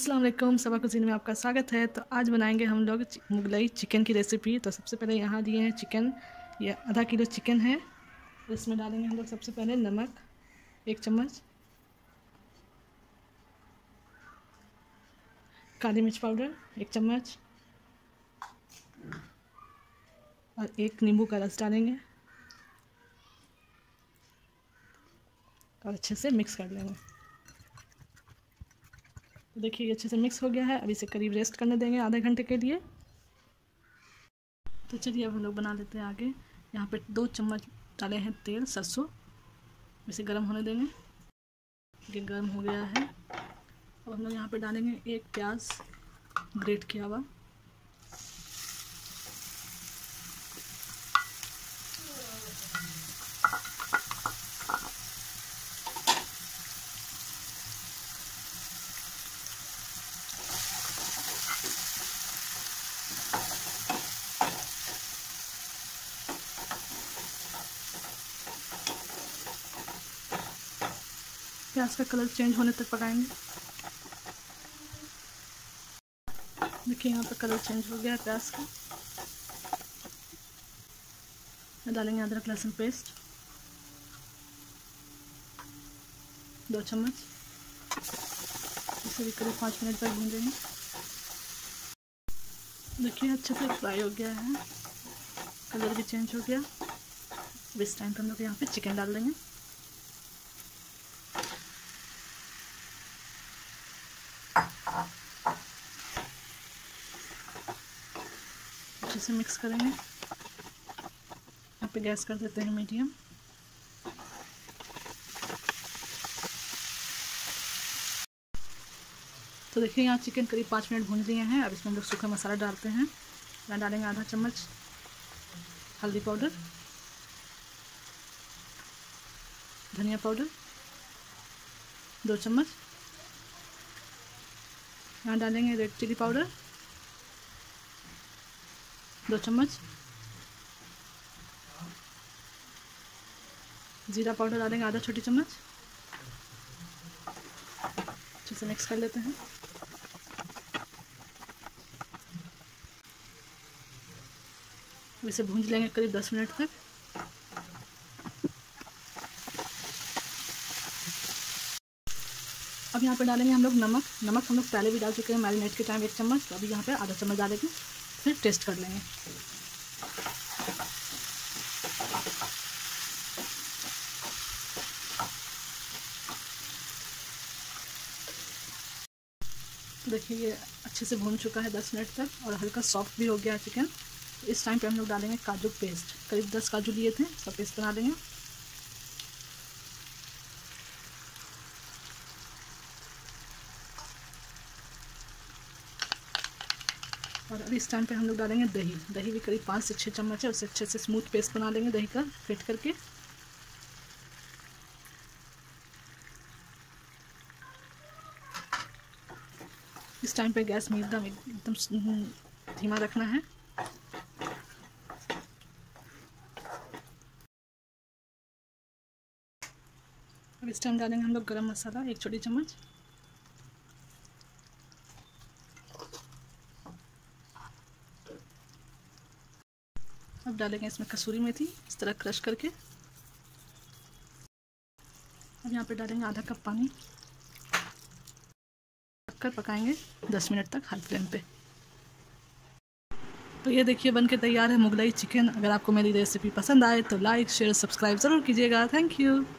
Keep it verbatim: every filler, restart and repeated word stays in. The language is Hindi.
अस्सलाम वालेकुम, सबा कुज़ीन में आपका स्वागत है। तो आज बनाएंगे हम लोग मुगलई चिकन की रेसिपी। तो सबसे पहले यहाँ दिए हैं चिकन, ये आधा किलो चिकन है। इसमें डालेंगे हम लोग सबसे पहले नमक एक चम्मच, काली मिर्च पाउडर एक चम्मच और एक नींबू का रस डालेंगे और अच्छे से मिक्स कर लेंगे। तो देखिए ये अच्छे से मिक्स हो गया है। अब इसे करीब रेस्ट करने देंगे आधे घंटे के लिए। तो चलिए अब हम लोग बना लेते हैं आगे। यहाँ पे दो चम्मच डाले हैं तेल सरसों, इसे गर्म होने देंगे। ये गर्म हो गया है। अब हम लोग यहाँ पे डालेंगे एक प्याज ग्रेट किया हुआ, प्याज का कलर चेंज होने तक पकाएंगे। देखिए यहाँ पे कलर चेंज हो गया है प्याज का। डालेंगे अदरक लहसुन पेस्ट दो चम्मच, इसे भी करीब पाँच मिनट तक भूनेंगे। देखिए अच्छे से फ्राई हो गया है, कलर भी चेंज हो गया। अब इस टाइम पर हम लोग यहाँ पे चिकन डाल देंगे। अच्छे से मिक्स करेंगे। यहाँ पे गैस कर देते हैं मीडियम। तो देखिए यहाँ चिकन करीब पाँच मिनट भून लिए हैं। अब इसमें हम लोग सूखा मसाला डालते हैं। यहाँ डालेंगे आधा चम्मच हल्दी पाउडर, धनिया पाउडर दो चम्मच, यहाँ डालेंगे रेड चिली पाउडर दो चम्मच, जीरा पाउडर डालेंगे आधा छोटी चम्मच। अच्छे से मिक्स कर लेते हैं। इसे भूंज लेंगे करीब दस मिनट तक। अब यहाँ पे डालेंगे हम लोग नमक। नमक हम लोग पहले भी डाल चुके हैं मैरिनेट के टाइम एक चम्मच, तो अभी यहाँ पे आधा चम्मच डालेंगे, फिर टेस्ट कर लेंगे। देखिए ये अच्छे से भून चुका है दस मिनट तक और हल्का सॉफ्ट भी हो गया है चिकन। तो इस टाइम पे हम लोग डालेंगे काजू पेस्ट। करीब दस काजू लिए थे, सब पेस्ट बना लेंगे। और अब इस टाइम पे हम लोग डालेंगे दही। दही भी करीब पाँच से छः चम्मच है, उसे अच्छे से स्मूथ पेस्ट बना लेंगे दही का फिट करके। इस टाइम पे गैस में एकदम एकदम धीमा रखना है। अब इस टाइम डालेंगे हम लोग गरम मसाला एक छोटी चम्मच, अब डालेंगे इसमें कसूरी मेथी इस तरह क्रश करके। अब यहाँ पे डालेंगे आधा कप पानी, कर पकाएंगे दस मिनट तक हाई फ्लेम पे। तो ये देखिए बनके तैयार है मुगलई चिकन। अगर आपको मेरी रेसिपी पसंद आए तो लाइक शेयर सब्सक्राइब ज़रूर कीजिएगा। Thank you.